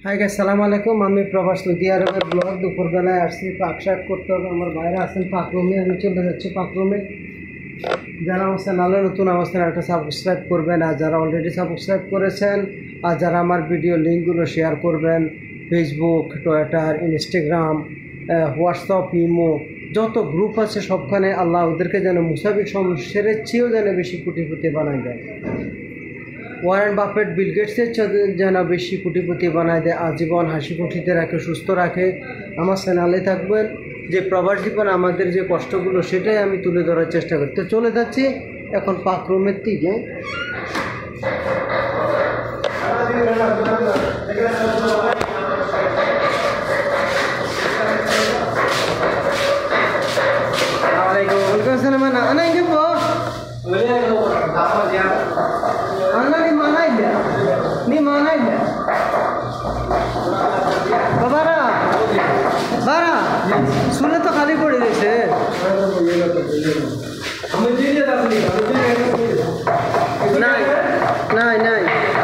Hi guys, সালাম আলাইকুম। আমি প্রবাস সৌদি আরবের ব্লগ। দুপুরবেলায় আসছি পাক শাক করতে হবে। আমার বাইরে আছেন পাক রুমে, আমি চলে যাচ্ছি পাক রুমে। যারা আমার চ্যানেলে নতুন অবস্থান একটা সাবস্ক্রাইব করবেন, আর যারা অলরেডি সাবস্ক্রাইব করেছেন আর যারা আমার ভিডিও লিঙ্কগুলো শেয়ার করবেন Facebook, Twitter, Instagram, WhatsApp, imo, যত গ্রুপ আছে সবখানে আল্লাহ ওদেরকে যেন মুসাফির সমস্যার চেয়েও যেন বেশি কোটিপতি বানায় দেয়। ওয়ারেন বাফেট, বিল গেটসের যেন বেশি কোটিপতি বানায় দেয়, আজীবন হাসি খুশিতে রাখে, সুস্থ রাখে। আমার চ্যানেলে থাকবেন। যে প্রবাস জীবন আমাদের যে কষ্টগুলো সেটাই আমি তুলে ধরার চেষ্টা করি। তো চলে যাচ্ছি এখন পাক রুমের দিকে। सुने तो खाली पड़ी जैसे नहीं नहीं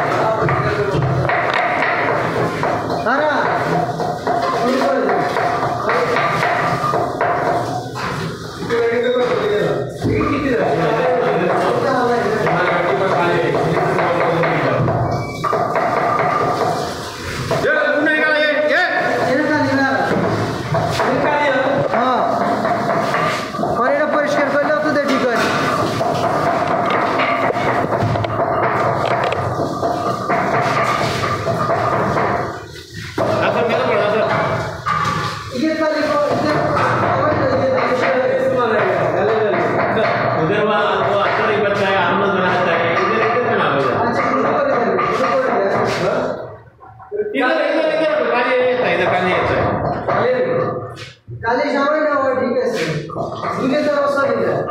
काली शाम ना वो ठीक है दूसरे तरफ से नहीं है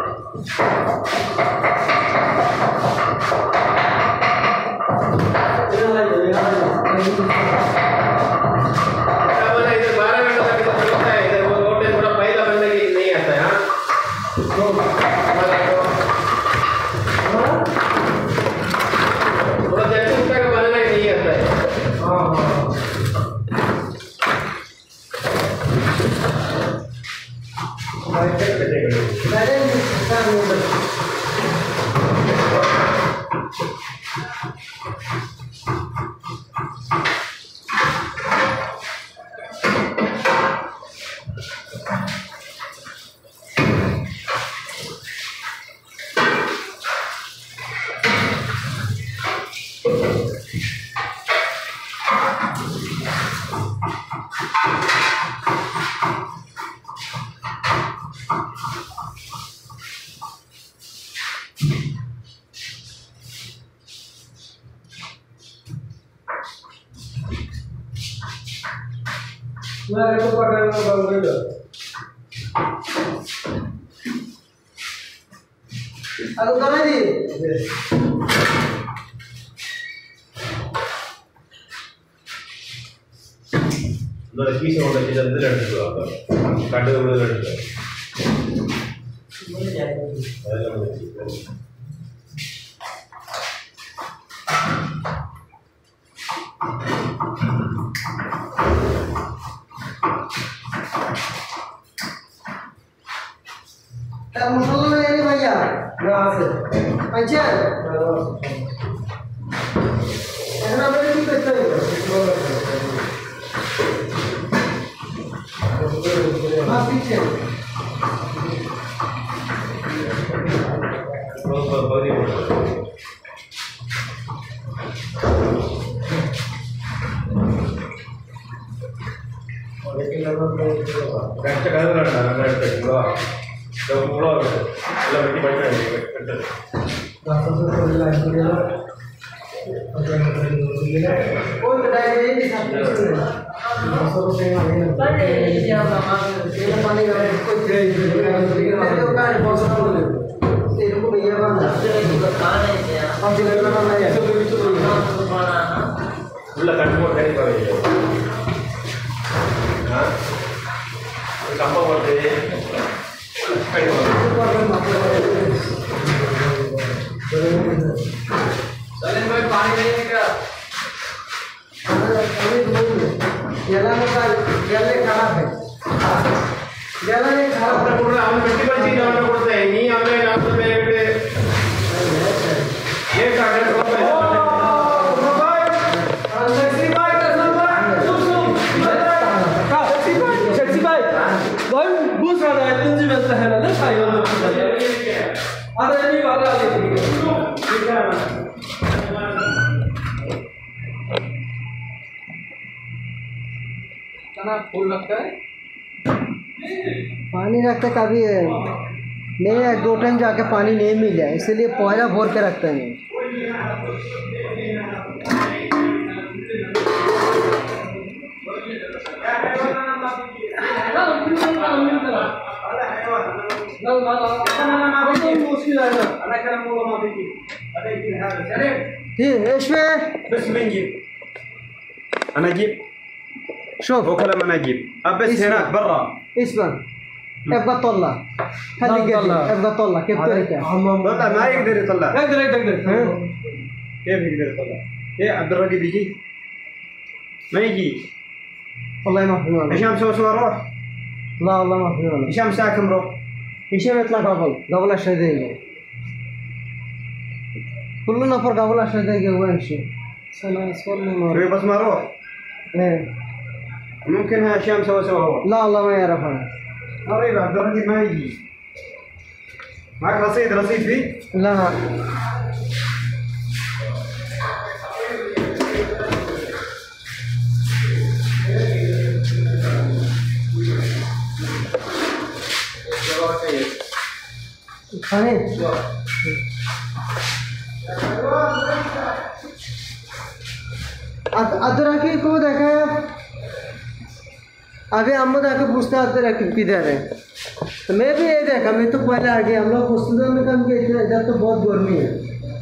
मैं तो पकड़ना बंद कर अरे कहाँ दी लड़की से होना चाहिए जल्दी लड़की को आता काटे हुए लड़की मसाला नहीं है भैया यहाँ से अच्छा ऐसा बड़े नहीं करते हैं हाँ पीछे जब मुड़ा हो गया लड़की बैठ रही है रास्ता से थोड़ी लाइन हो गया कोई बताए नहीं सब कुछ मौसम से आगे बड़े ये पानी का कोई तो का मौसम बोले तेरे को भैया बना कहां है क्या हम जिले में नहीं है सब कुछ तो बना उल्ला कंट्रोल नहीं कर रही है हां काम करते हैं सलीम भाई पानी नहीं है क्या? गला में गले खराब है गला नहीं खराब अपने पूरा हम 50% डाउन करते हैं नहीं हमें ना तो मेरे पे ये काटे तो फूल लगता है पानी रखते कभी नहीं 1-2 टाइम जाके पानी नहीं मिला इसीलिए पहला भोर के रखते हैं ايش فيه؟ بس بنجيب انا اجيب شوف وكلام انا اجيب بس هناك برا اسمع ابغى اطلع خلي قدي ابغى اطلع كيف طريقه طلع ما يقدر يطلع اقدر كيف يقدر يطلع ايه عبد الرقيب يجي ما يجي والله ما في والله هشام سوى روح لا والله ما في والله هشام ساكن روح هشام يطلع قبل اشهر دقيقه كل نفر قبل 10 دقيقه وين شيء سنه اصفر من بس ما روح ايه ممكن هشام سوى هو لا والله ما يعرف انا طيب عبد الرقيب ما يجي معك رصيد فيه لا खाने अदरकी को देखा है अभी अम्मद आके पूछता अदरकी किधर है तो मैं भी ये देखा मैं तो पहले आ गया हम लोग पूछते में कम के इधर तो बहुत गर्मी है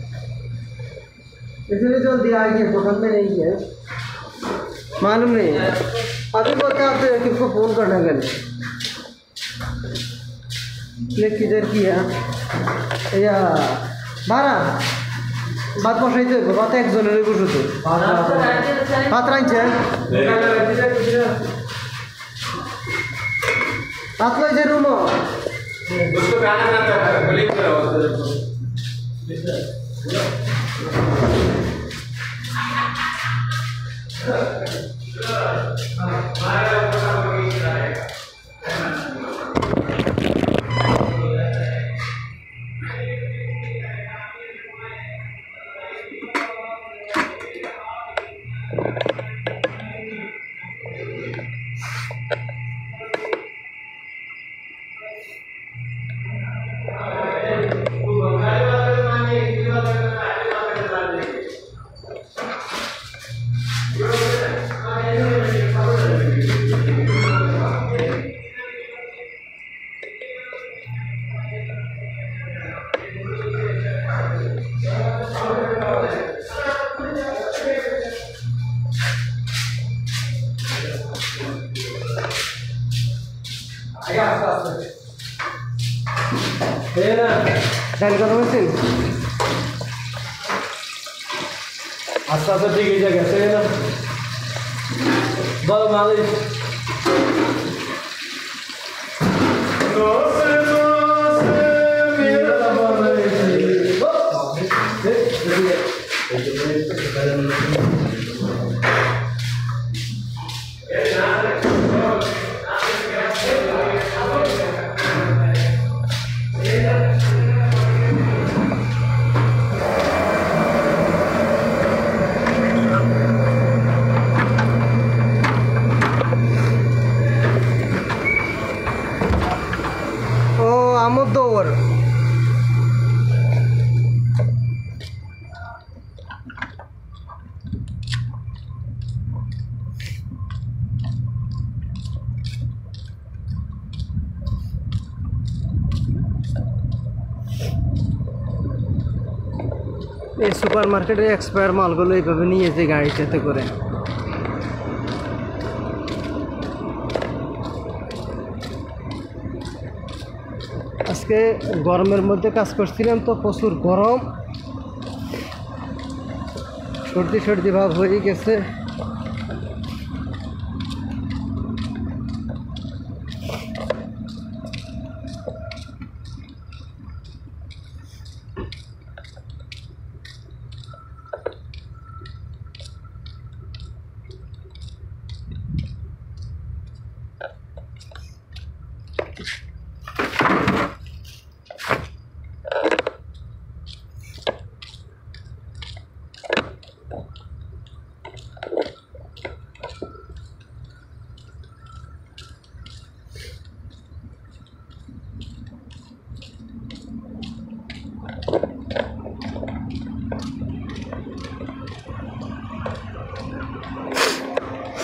इसलिए जल्दी आ गया दुकान में नहीं है मालूम नहीं है अभी बोलते आप किसको फ़ोन करने के लिए ये किधर किया या बारा बात बसाइते बात एक जনের বসে তো ভাত রাঁধছেন ভাত লইছে রুম उसको गाना ना था बोली करो ডাল করা হয়েছে আস্তে আস্তে ঠিক হয়ে গেছে না বল মালিক الدور এই সুপার মার্কেটে এক্সপায়ার মালগুলো এইভাবে নিয়ে যে গাড়িটাতে করে আজকে গরমের মধ্যে কাজ করছিলাম তো প্রচুর গরম সর্দি সর্দি ভাব হয়ে গেছে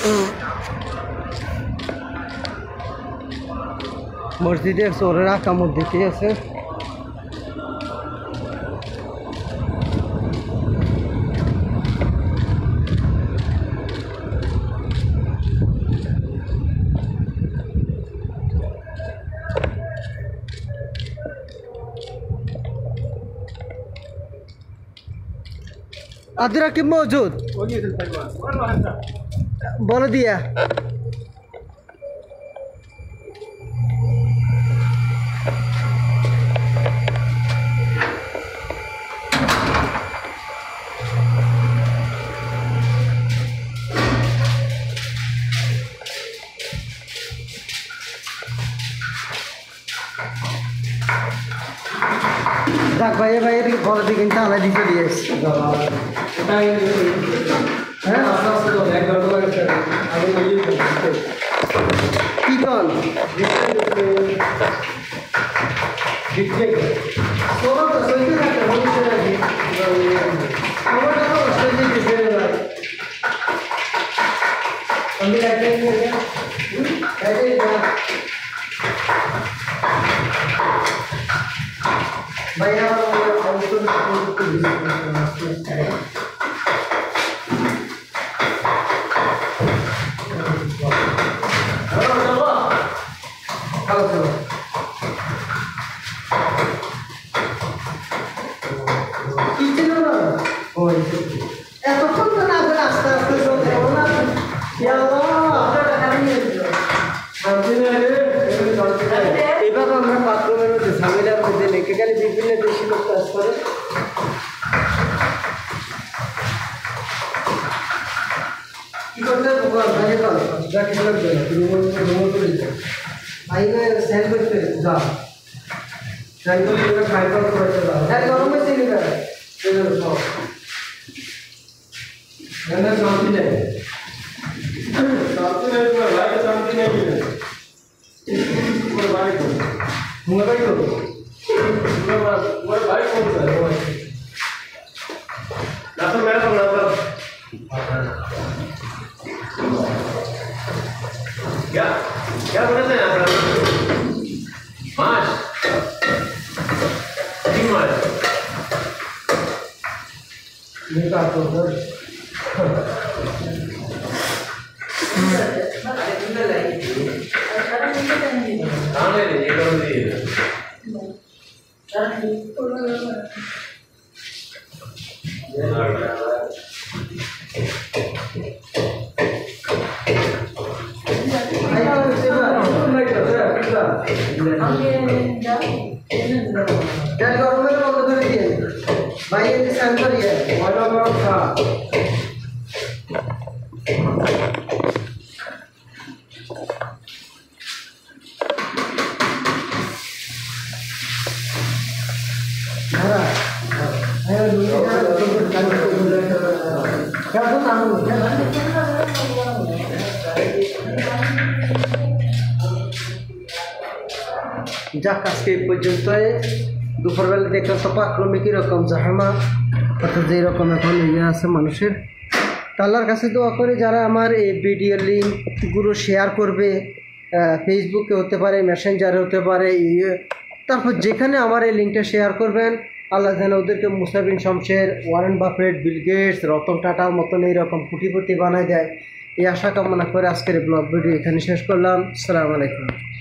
মসজিদের চোরেরা কামড় দিতে আছে। আব্দুর রাকিব মৌজুদ বলে দিয়া যাক ভাইয়ে ভাইয়ের বলে দিয়ে কিন্তু আলাই দিতে দিয়েছি। হ্যাঁ কি কন ভাইয়া এতক্ষণ তো না করে আস্তে আস্তে চলতে হবে না। এবার আমরা বাথরুমের মধ্যে ঝামেলার মধ্যে লেগে গেলে বিভিন্ন দেশি লোক কাজ করে। কি করতে क्या बोलते हैं आप माश तीन माश ये का तो कहाँ ले ये कौन सी भाई ये सेंटर ही है वाला बड़ा था। যাক আজকে এই পর্যন্ত। দুপুরবেলা দেখলাম তো পাকরমে কীরকম জাহামা, অর্থাৎ যেরকম এখন ইয়ে আছে মানুষের। আল্লাহর কাছে দোয়া করে যারা আমার এই ভিডিও লিঙ্কগুলো শেয়ার করবে, ফেসবুকে হতে পারে, মেসেঞ্জারে হতে পারে, তারপর যেখানে আমার এই লিঙ্কটা শেয়ার করবেন, আল্লাহ যেন ওদেরকে Musa bin Shamsher, Warren Buffett, Bill Gates, Ratan টাটার মতন এইরকম কোটিপতি বানায় দেয়, এই আশা কামনা করে আজকের ব্লগ ভিডিও এখানে শেষ করলাম। আসসালামু আলাইকুম।